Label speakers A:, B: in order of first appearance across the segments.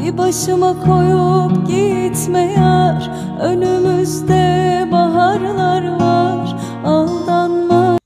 A: Bir başıma koyup gitme yar, önümüzde baharlar var, aldanma.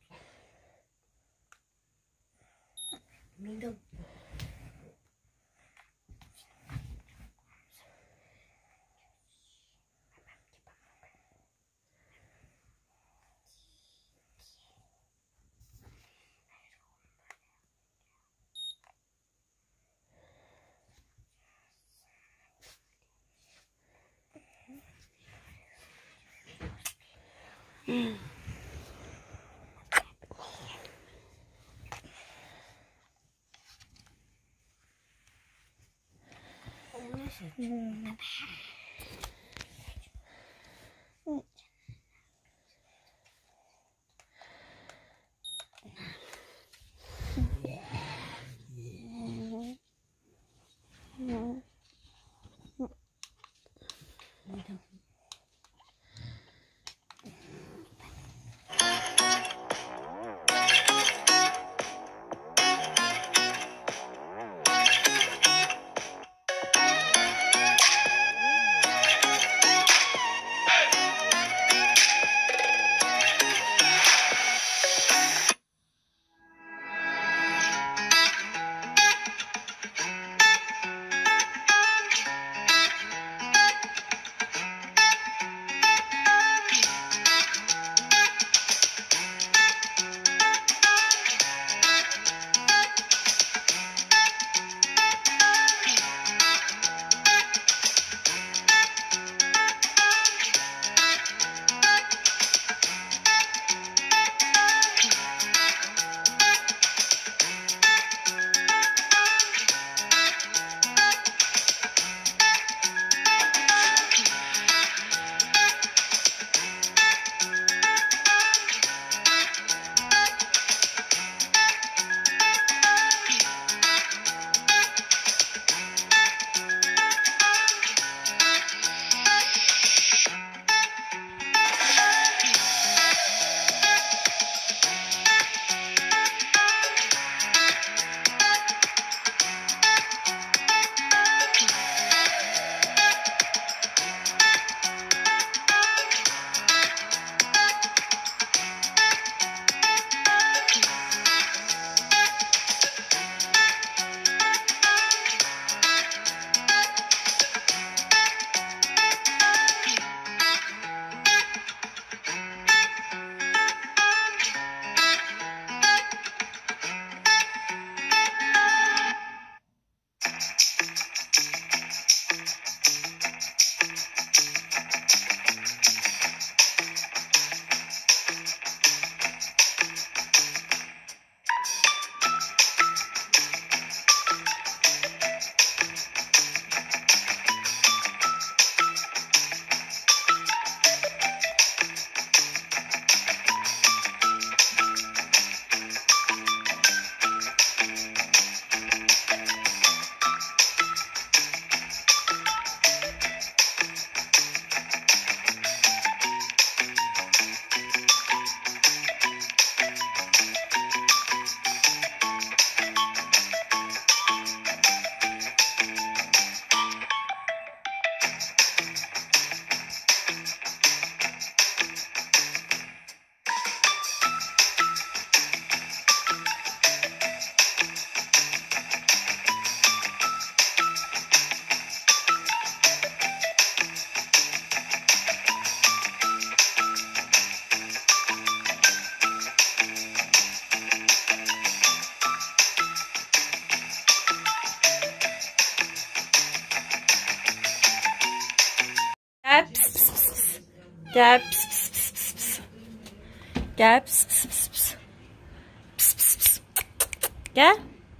A: Gel pıs pıs pıs pıs. Gel pıs pıs pıs pıs pıs. Gel pıs pıs pıs pıs. Pıs pıs pıs. Gel.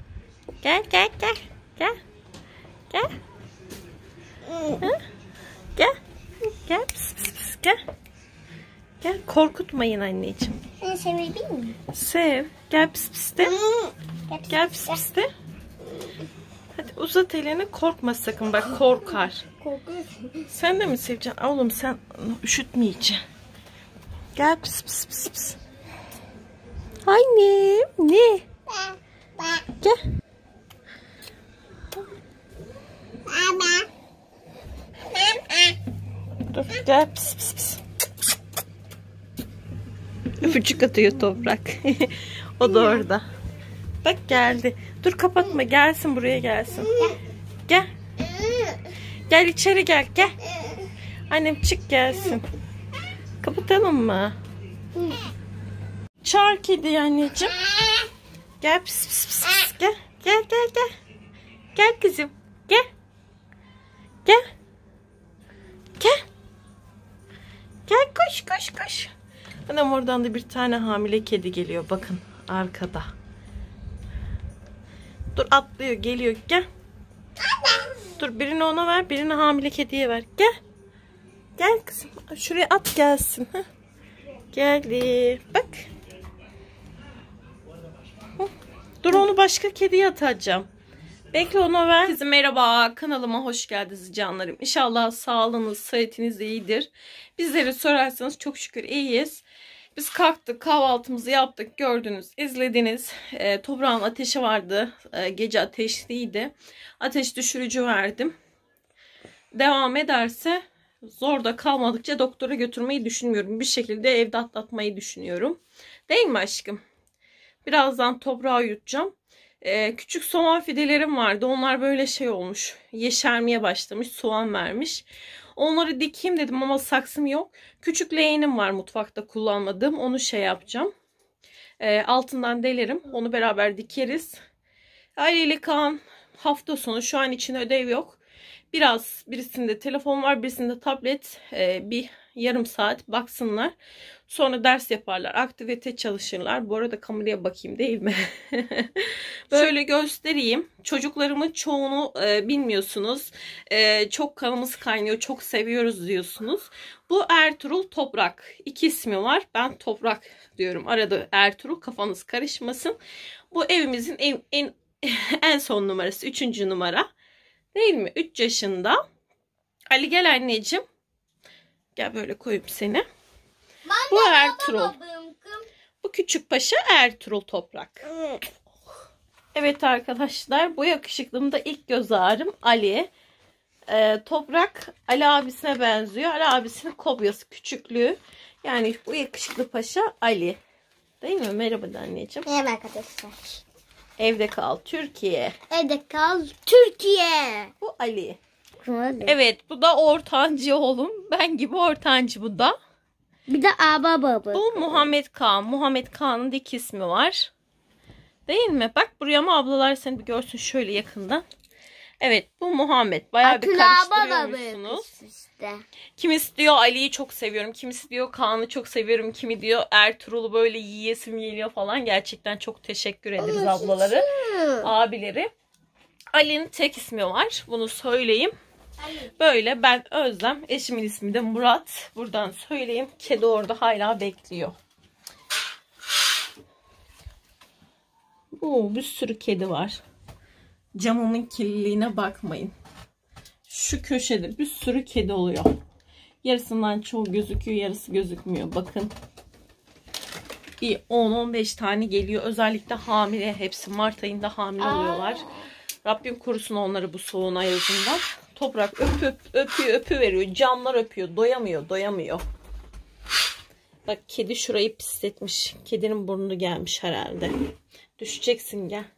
A: Gel gel gel. Gel. Gel. Hı? Gel. Gel pıs pıs pıs. Gel. Gel, korkutmayın anneciğim.
B: Sevebilir miyim?
A: Sev. Gel pıs pıs de. Gel pıs pıs de. Hadi uzat elini, korkma sakın, bak korkar. Sen de mi seveceksin? Oğlum sen üşütmeyeceksin. Gel pıs pıs pıs pıs. Annem ne? Gel. Dur gel. Pis pis pis. Öpücük atıyor Toprak. O da orada. Bak geldi. Dur kapatma, gelsin buraya gelsin. Gel. Gel içeri gel. Gel. Annem çık gelsin. Kapatalım mı? Çağır kedi anneciğim. Gel pis pis pis pis. Gel. Gel gel gel. Gel kızım. Gel. Gel. Gel. Gel koş koş koş. Anam oradan da bir tane hamile kedi geliyor. Bakın arkada. Dur atlıyor geliyor. Gel. Dur birini ona ver. Birini hamile kediye ver. Gel. Gel kızım. Şuraya at gelsin. Heh. Geldi. Bak. Dur onu başka kediye atacağım. Bekle onu ver. Herkese merhaba. Kanalıma hoş geldiniz canlarım. İnşallah sağlığınız, sıhhatiniz iyidir. Bizleri sorarsanız çok şükür iyiyiz. Biz kalktık, kahvaltımızı yaptık. Gördünüz, izlediniz. Toprağın ateşi vardı. Gece ateşliydi. Ateş düşürücü verdim. Devam ederse zorda kalmadıkça doktora götürmeyi düşünmüyorum. Bir şekilde evde atlatmayı düşünüyorum. Değil mi aşkım? Birazdan toprağı yutacağım. Küçük soğan fidelerim vardı. Onlar böyle şey olmuş. Yeşermeye başlamış. Soğan vermiş. Onları dikeyim dedim ama saksım yok. Küçük leğenim var mutfakta kullanmadığım. Onu şey yapacağım. Altından delerim. Onu beraber dikeriz. Ali ile Kaan hafta sonu, şu an için ödev yok. Birisinde telefon var, birisinde tablet. Bir yarım saat baksınlar. Sonra ders yaparlar. Aktivite çalışırlar. Bu arada kameraya bakayım değil mi? Böyle göstereyim. Çocuklarımın çoğunu bilmiyorsunuz. Çok kanımız kaynıyor. Çok seviyoruz diyorsunuz. Bu Ertuğrul, Toprak. İki ismi var. Ben Toprak diyorum. Arada Ertuğrul, kafanız karışmasın. Bu evimizin en son numarası. 3. numara. Değil mi? 3 yaşında. Ali gel anneciğim. Gel böyle koyayım seni. Bu Ertuğrul. Bu küçük paşa Ertuğrul, Toprak. Evet arkadaşlar, bu yakışıklım da ilk göz ağrım Ali. Toprak Ali abisine benziyor. Ali abisinin kopyası, küçüklüğü. Yani bu yakışıklı paşa Ali. Değil mi? Merhaba da anneciğim.
B: Merhaba arkadaşlar.
A: Evde kal Türkiye.
B: Evde kal Türkiye.
A: Bu Ali.
B: Hadi.
A: Evet, bu da ortancı oğlum. Ben gibi ortancı bu da.
B: Bir de baba.
A: Bu Muhammed Kaan. Muhammed Kaan'ın da iki ismi var. Değil mi? Bak buraya ama ablalar seni bir görsün şöyle yakından. Evet, bu Muhammed. Bayağı bir karıştırıyormuşsunuz.
B: Işte.
A: Kimisi diyor Ali'yi çok seviyorum. Kimisi diyor Kaan'ı çok seviyorum. Kimi diyor Ertuğrul'u böyle yiyesim geliyor falan. Gerçekten çok teşekkür ederiz ablaları, abileri. Ali'nin tek ismi var. Bunu söyleyeyim. Böyle ben Özlem. Eşimin ismi de Murat. Buradan söyleyeyim. Kedi orada hala bekliyor. Bir sürü kedi var. Camımın kirliliğine bakmayın. Şu köşede bir sürü kedi oluyor. Yarısından çoğu gözüküyor, yarısı gözükmüyor. Bakın. Bir 10-15 tane geliyor. Özellikle hamile. Hepsi Mart ayında hamile oluyorlar. Rabbim korusun onları bu soğuğun ayazından. Toprak öpüveriyor. Camlar öpüyor. Doyamıyor. Bak kedi şurayı pisletmiş. Kedinin burnu gelmiş herhalde. Düşeceksin, gel.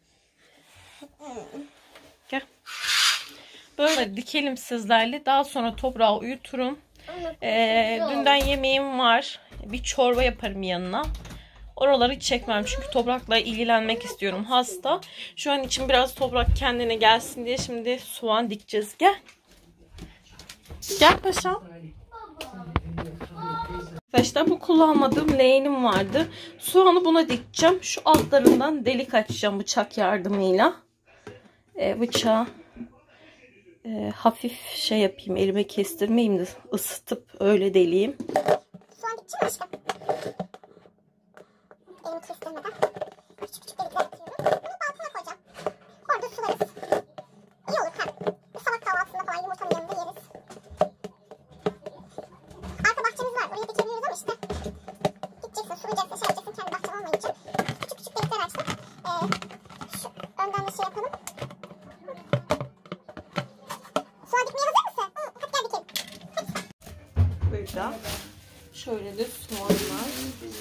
A: Gel. Böyle dikelim sizlerle. Daha sonra toprağı uyuturum. Dünden yemeğim var. Bir çorba yaparım yanına. Oraları çekmem çünkü toprakla ilgilenmek istiyorum. Hasta. Şu an için biraz toprak kendine gelsin diye şimdi soğan dikeceğiz. Gel. Gel paşam. Arkadaşlar bu kullanmadığım leğenim vardı. Soğanı buna dikeceğim. Şu altlarından delik açacağım bıçak yardımıyla. Bıçağı hafif şey yapayım. Elime kestirmeyeyim de ısıtıp öyle deleyeyim.
B: Soğan dikeceğim aşkım. Elimi kestirmeden. Küçük delikler atıyorum. Bunu balkona koyacağım. Orada sularız. İyi olur hem. Sabah kahvaltısında falan yumurtanın yanında yeriz. Arka bahçemiz var. Oraya dikebiliyoruz ama işte. Gideceksin, sulayacaksın, şey yapacaksın. Kendi bahçem olmayınca. Küçük delikler açtık. Şu önden de şey yapalım. Soğan dikmeye hazır mısın? Hadi gel dikelim. Hadi.
A: burada. Şöyle de soğanlar.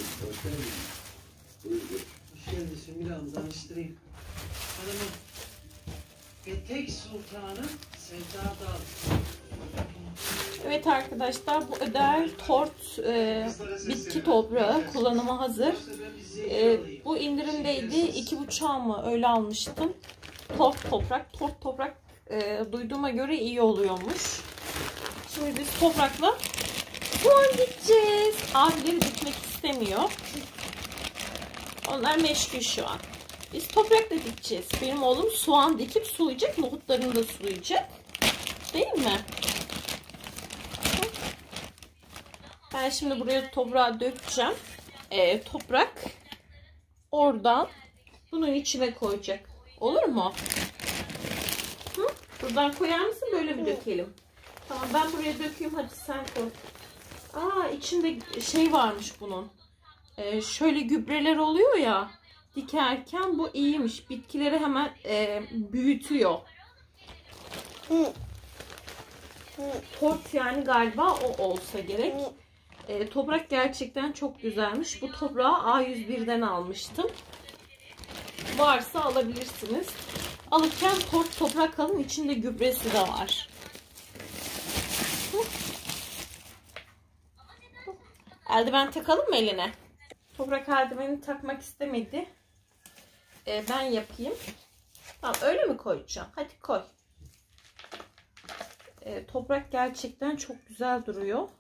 C: Hoş geldin Sümbül Hanım, tanıştırayım. Hanımım, Petek Sultanı Sevda Dal.
A: Evet arkadaşlar, bu ödel tort bitki toprağı kullanıma hazır. Bu indirimdeydi. 2,5'a mı öyle almıştım. Tort toprak duyduğuma göre iyi oluyormuş. Şimdi biz toprakla soğan dikeceğiz. Abileri dikmek istemiyor. Onlar meşgul şu an. Biz toprakla dikeceğiz. Benim oğlum soğan dikip sulayacak. Nohutlarını da sulayacak. Değil mi? Ben şimdi buraya toprağı dökeceğim. Toprak oradan bunun içine koyacak. Olur mu? Hı? Buradan koyar mısın? Böyle mi dökelim? Tamam, ben buraya dökeyim. Hadi sen koy. Aa, içinde şey varmış bunun. Şöyle gübreler oluyor ya. Dikerken bu iyiymiş. Bitkileri hemen büyütüyor. Tort yani galiba o olsa gerek. Toprak gerçekten çok güzelmiş. Bu toprağı A101'den almıştım. Varsa alabilirsiniz. Alırken toprak alın. İçinde gübresi de var. Eldiven takalım mı eline? Toprak eldiveni takmak istemedi. Ben yapayım. Tamam, öyle mi koyacağım? Hadi koy. Toprak gerçekten çok güzel duruyor.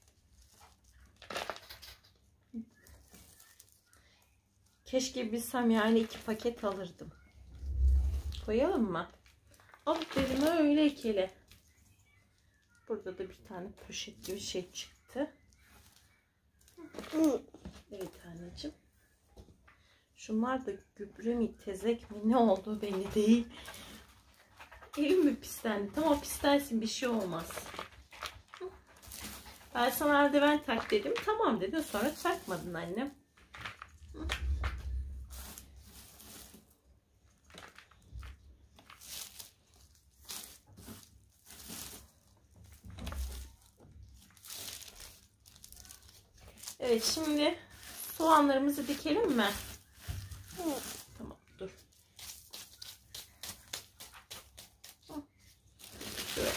A: Keşke bilsem, yani 2 paket alırdım. Koyalım mı? Aferin, öyle ekeli. Burada da bir tane poşet gibi şey çıktı. Evet anneciğim. Şunlar da gübre mi, tezek mi, ne olduğu belli değil. Elim mi pislendi? Tamam, pislensin, bir şey olmaz. Ben sana eldiven tak dedim. Tamam dedin, sonra takmadın annem. Evet, şimdi soğanlarımızı dikelim mi? Tamam, dur. Şöyle.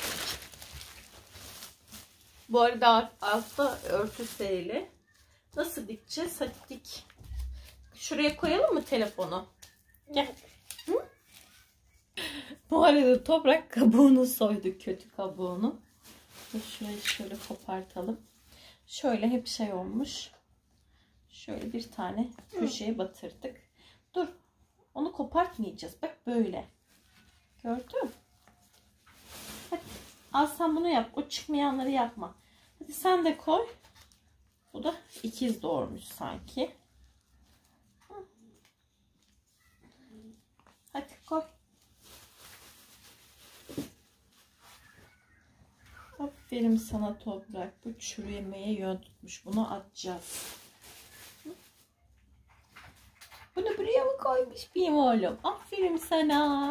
A: Bu arada altta örtü serili. Nasıl dikeceğiz? Hadi dik. Şuraya koyalım mı telefonu? Gel. Hı? Bu arada toprak kabuğunu soyduk, kötü kabuğunu. Şurayı şöyle kopartalım. Şöyle hep şey olmuş. Şöyle bir tane köşeye batırdık. Dur. Onu kopartmayacağız. Bak böyle. Gördün? Hadi. Al sen bunu yap. O çıkmayanları yapma. Hadi sen de koy. Bu da ikiz doğurmuş sanki. Hadi koy. Aferin sana toprak. Bu çürümeye yön tutmuş. Bunu atacağız. Bunu buraya mı koymuş benim oğlum? Aferin sana.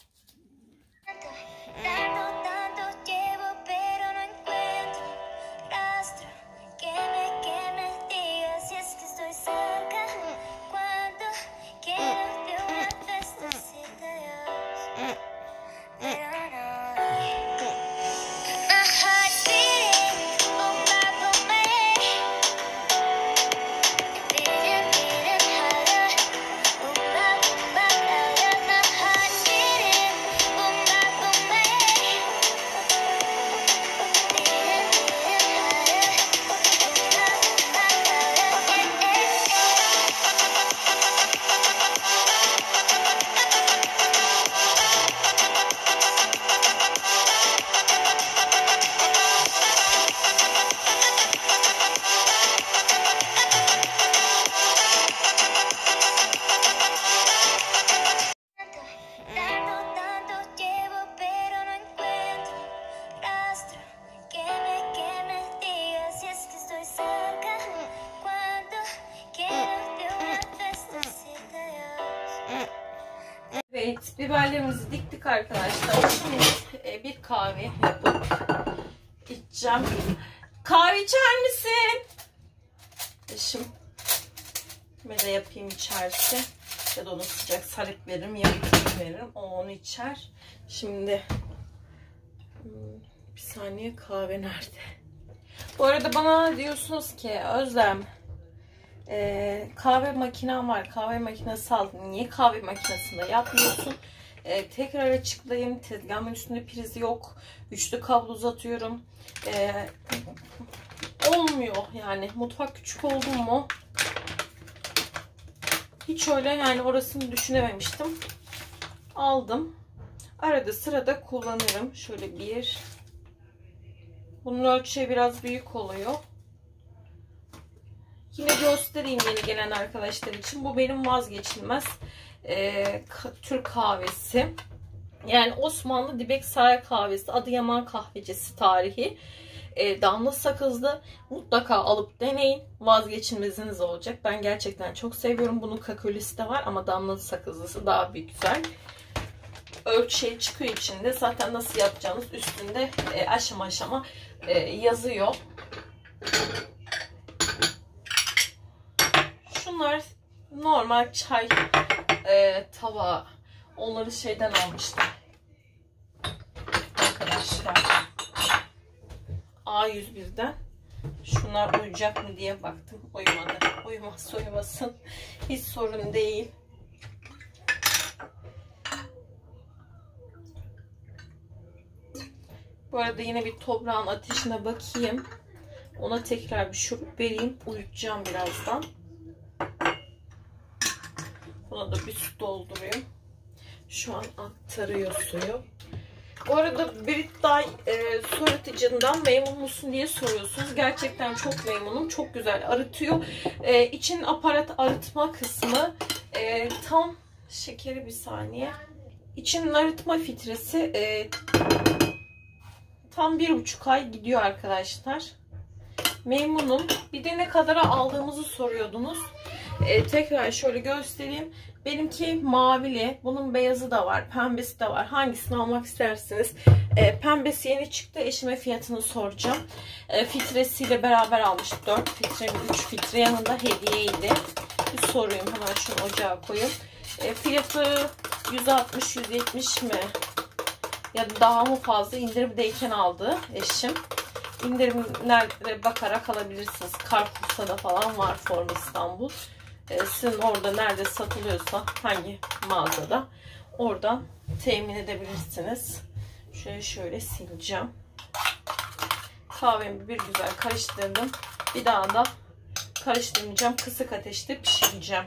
A: Evet, biberlerimizi diktik arkadaşlar. Şimdi bir kahve yapıp içeceğim. Kahve içer misin? Eşim. Ben de yapayım içerse. Ya da onu sıcak salep veririm ya bir veririm. O onu içer. Şimdi bir saniye, kahve nerede? Bu arada bana diyorsunuz ki Özlem kahve makinem var. Kahve makinesi aldın. Niye kahve makinesinde yapmıyorsun? Tekrar açıklayayım. Tezgahımın üstünde prizi yok. Üçlü kablo uzatıyorum. Olmuyor yani. Mutfak küçük oldu mu? Hiç öyle yani, orasını düşünememiştim. Aldım. Arada sırada kullanırım. Şöyle bir. Bunun ölçüsü biraz büyük oluyor. Yine göstereyim yeni gelen arkadaşlar için. Bu benim vazgeçilmez Türk kahvesi. Yani Osmanlı Dibek Saray kahvesi. Adıyaman kahvecisi tarihi. Damla sakızlı. Mutlaka alıp deneyin. Vazgeçilmeziniz olacak. Ben gerçekten çok seviyorum. Bunun kakaolisi de var ama damla sakızlısı daha bir güzel. Ölçü çıkıyor içinde. Zaten nasıl yapacağınız üstünde aşama aşama yazıyor. Şunlar normal çay tava. Onları şeyden almıştım arkadaşlar. A101'den. Şunlar uyacak mı diye baktım. Uyumadı. Uyumazsa uyumasın. Hiç sorun değil. Bu arada yine bir toprağın ateşine bakayım. Ona tekrar bir şurup vereyim. Uyutacağım birazdan. Buna da bir su doldurayım. Şu an aktarıyor suyu. Bu arada Britday su arıtıcından memnun musun diye soruyorsunuz. Gerçekten çok memnunum. Çok güzel arıtıyor. İçin aparat arıtma kısmı tam şekeri bir saniye. İçin arıtma filtresi tam 1,5 ay gidiyor arkadaşlar. Memnunum. Bir de ne kadara aldığımızı soruyordunuz. Tekrar şöyle göstereyim. Benimki mavili. Bunun beyazı da var. Pembesi de var. Hangisini almak istersiniz? Pembesi yeni çıktı. Eşime fiyatını soracağım. Filtresiyle beraber almıştım. 4 filtre mi 3 filtre yanında hediyeydi. Bir sorayım. Hemen şunu ocağa koyayım. Fiyatı 160-170 mi? Ya da daha mı fazla? İndirimdeyken aldı eşim. İndirimlere bakarak alabilirsiniz. Carrefour'da falan var, Form İstanbul. Sizin orada nerede satılıyorsa, hangi mağazada, oradan temin edebilirsiniz. Şöyle sileceğim. Kahvemi bir güzel karıştırdım. Bir daha da karıştırmayacağım. Kısık ateşte pişireceğim.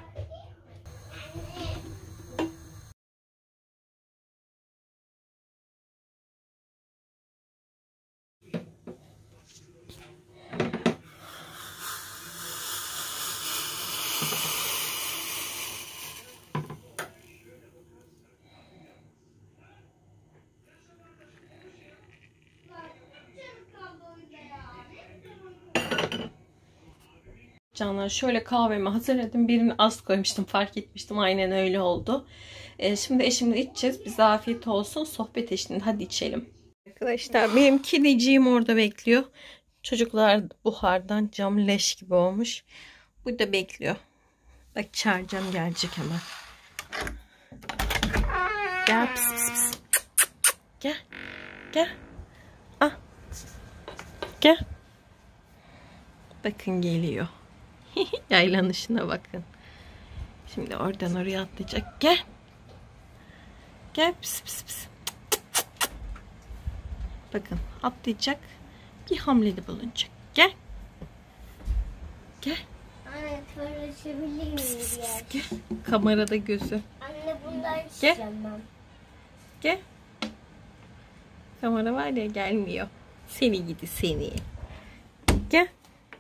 A: Canlar, şöyle kahvemi hazırladım. Birini az koymuştum, fark etmiştim. Aynen öyle oldu. Şimdi eşimle içeceğiz. Bize afiyet olsun. Sohbet eşliğinde hadi içelim. Arkadaşlar benim kediciğim orada bekliyor. Çocuklar buhardan cam leş gibi olmuş. Bu da bekliyor. Bak çağıracağım, gelecek hemen. Gel pis pis pis. Gel. Gel. Ah. Gel. Bakın geliyor. Yaylanışına bakın. Şimdi oradan oraya atlayacak. Gel. Gel pis pis pis. Bakın atlayacak. Bir hamlede bulunacak. Gel. Gel.
B: Anne paylaşabilir miyim biraz?
A: Gel. Kamerada gözü.
B: Anne bundan
A: Gel.
B: isteyeceğim ben.
A: Gel. Kamera var ya, gelmiyor. Seni gidi seni. Gel.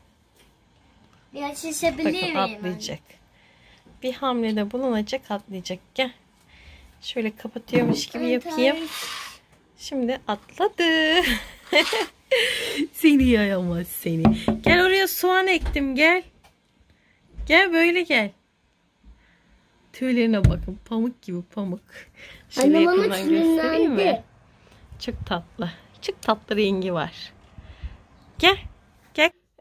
B: Biraz şişebilir
A: Bakın
B: miyim?
A: atlayacak. Bir hamlede bulunacak, atlayacak. Gel. Şöyle kapatıyormuş gibi yapayım. Şimdi atladı. Seni yayamaz seni. Gel, oraya soğan ektim, gel. Gel böyle gel. Tüylerine bakın, pamuk gibi pamuk. Şöyle yakından göstereyim mi? Çok tatlı. Çok tatlı rengi var. Gel.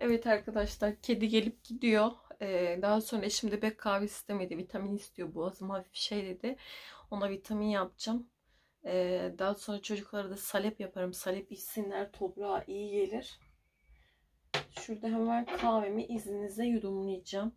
A: Evet arkadaşlar, kedi gelip gidiyor. Daha sonra eşim de pek kahve istemedi. Vitamin istiyor, boğazım hafif şey dedi. Ona vitamin yapacağım. Daha sonra çocuklara da salep yaparım. Salep içsinler, toprağa iyi gelir. Şurada hemen kahvemi izninizle yudumlayacağım.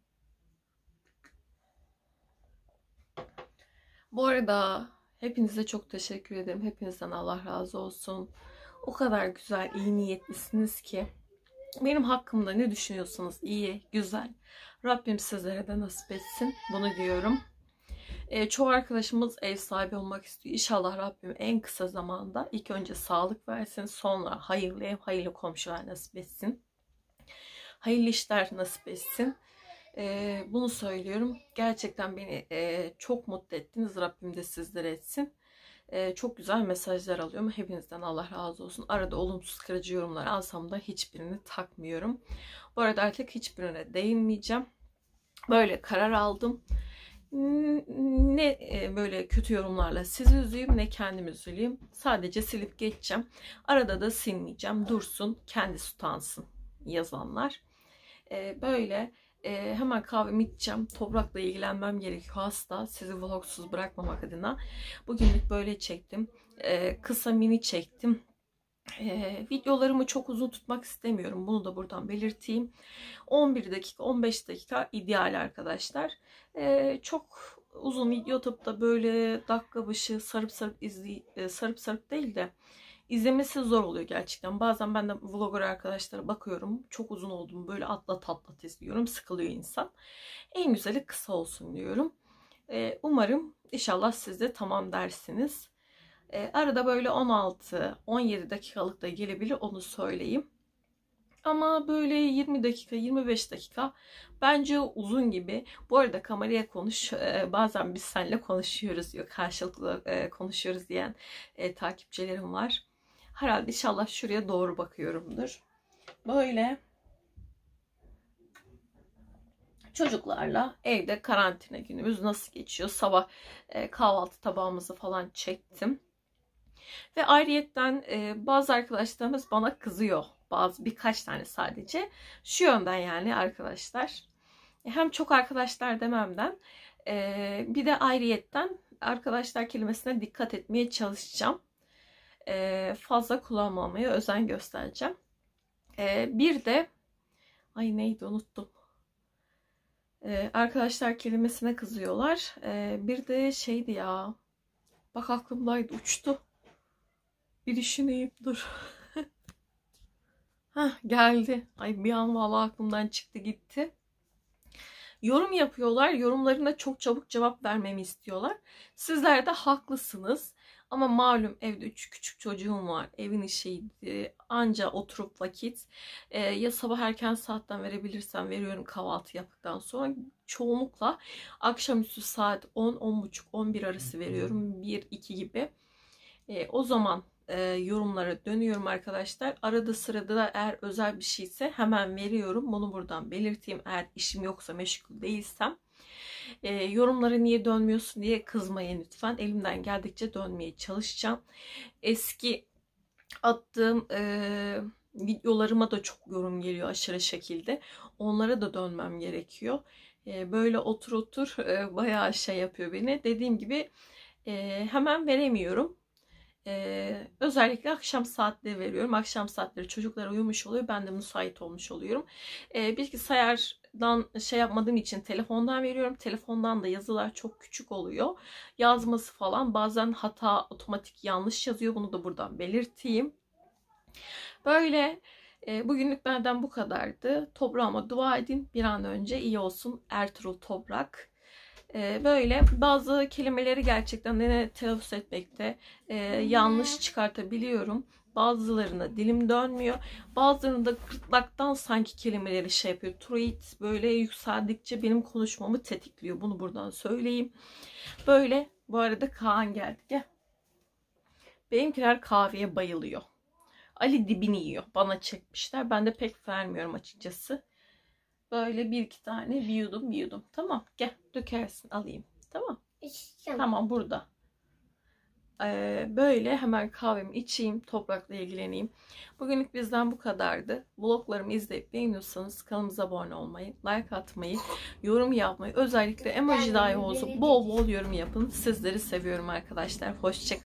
A: Bu arada hepinize çok teşekkür ederim. Hepinizden Allah razı olsun. O kadar güzel, iyi niyetlisiniz ki. Benim hakkımda ne düşünüyorsanız iyi, güzel. Rabbim sizlere de nasip etsin. Bunu diyorum. Çoğu arkadaşımız ev sahibi olmak istiyor. İnşallah Rabbim en kısa zamanda ilk önce sağlık versin. Sonra hayırlı ev, hayırlı komşular nasip etsin. Hayırlı işler nasip etsin. Bunu söylüyorum. Gerçekten beni çok mutlu ettiniz. Rabbim de sizlere etsin. Çok güzel mesajlar alıyorum. Hepinizden Allah razı olsun. Arada olumsuz kırıcı yorumlar alsam da hiçbirini takmıyorum. Bu arada artık hiçbirine değinmeyeceğim. Böyle karar aldım. Ne böyle kötü yorumlarla sizi üzeyim ne kendimi üzüleyim. Sadece silip geçeceğim. Arada da silmeyeceğim. Dursun, kendisi utansın yazanlar. Böyle hemen kahvemi içeceğim. Toprakla ilgilenmem gerekiyor, hasta. Sizi vlogsuz bırakmamak adına. Bugünlük böyle çektim. Kısa mini çektim. Videolarımı çok uzun tutmak istemiyorum. Bunu da buradan belirteyim. 11 dakika, 15 dakika ideal arkadaşlar. Çok uzun video atıp da böyle dakika başı sarıp sarıp değil de İzlemesi zor oluyor gerçekten. Bazen ben de vlogger arkadaşlara bakıyorum. Çok uzun olduğumu böyle atlat izliyorum. Sıkılıyor insan. En güzeli kısa olsun diyorum. Umarım inşallah siz de tamam dersiniz. Arada böyle 16-17 dakikalık da gelebilir, onu söyleyeyim. Ama böyle 20 dakika, 25 dakika bence uzun gibi. Bu arada kameraya konuş. Bazen biz seninle konuşuyoruz diyor. Karşılıklı konuşuyoruz diyen takipçilerim var. Herhalde inşallah şuraya doğru bakıyorumdur. Böyle çocuklarla evde karantina günümüz nasıl geçiyor? Sabah kahvaltı tabağımızı falan çektim. Ve ayrıyetten bazı arkadaşlarımız bana kızıyor. Birkaç tane sadece. Şu yönden yani arkadaşlar. Hem çok arkadaşlar dememden bir de ayrıyetten arkadaşlar kelimesine dikkat etmeye çalışacağım. Fazla kullanmamaya özen göstereceğim. Bir de neydi unuttum. Arkadaşlar kelimesine kızıyorlar. Bir de şeydi ya. Bak aklımdaydı, uçtu. Bir düşüneyim, dur. Geldi. Bir an vallahi aklımdan çıktı gitti. Yorum yapıyorlar. Yorumlarına çok çabuk cevap vermemi istiyorlar. Sizler de haklısınız. Ama malum evde 3 küçük çocuğum var. Evin işiydi. Anca oturup vakit. Ya sabah erken saatten verebilirsem veriyorum kahvaltı yaptıktan sonra. Çoğunlukla akşamüstü saat 10, 10.30, 11 arası veriyorum. 1-2 gibi. O zaman yorumlara dönüyorum arkadaşlar. Arada sırada da eğer özel bir şeyse hemen veriyorum. Bunu buradan belirteyim. Eğer işim yoksa, meşgul değilsem. Yorumlara niye dönmüyorsun diye kızmayın lütfen. Elimden geldikçe dönmeye çalışacağım. Eski attığım videolarıma da çok yorum geliyor aşırı şekilde. Onlara da dönmem gerekiyor. Böyle otur bayağı şey yapıyor beni. Dediğim gibi hemen veremiyorum. Özellikle akşam saatleri veriyorum. Akşam saatleri çocuklar uyumuş oluyor. Ben de müsait olmuş oluyorum. Bilgisayardan şey yapmadığım için telefondan veriyorum. Telefondan da yazılar çok küçük oluyor. Yazması falan bazen hata, otomatik yanlış yazıyor. Bunu da buradan belirteyim. Böyle bugünlük benden bu kadardı. Toprağıma dua edin. Bir an önce iyi olsun Ertuğrul Toprak. Böyle bazı kelimeleri gerçekten de telaffuz etmekte yanlış çıkartabiliyorum. Bazılarına dilim dönmüyor. Bazılarında gırtlaktan sanki kelimeleri şey yapıyor. Truit böyle yükseldikçe benim konuşmamı tetikliyor. Bunu buradan söyleyeyim. Böyle bu arada Kaan geldi. Gel. Benimkiler kahveye bayılıyor. Ali dibini yiyor. Bana çekmişler. Ben de pek vermiyorum açıkçası. Böyle bir iki tane bir yudum. Tamam gel dökersin alayım. Tamam.
B: İçeceğim.
A: Tamam burada. böyle hemen kahvemi içeyim, toprakla ilgileneyim. Bugünlük bizden bu kadardı. Vloglarımı izleyip beğeniyorsanız kanalımıza abone olmayı, like atmayı, yorum yapmayı, özellikle emoji dahi olsa bol bol yorum yapın. Sizleri seviyorum arkadaşlar. Hoşça kalın.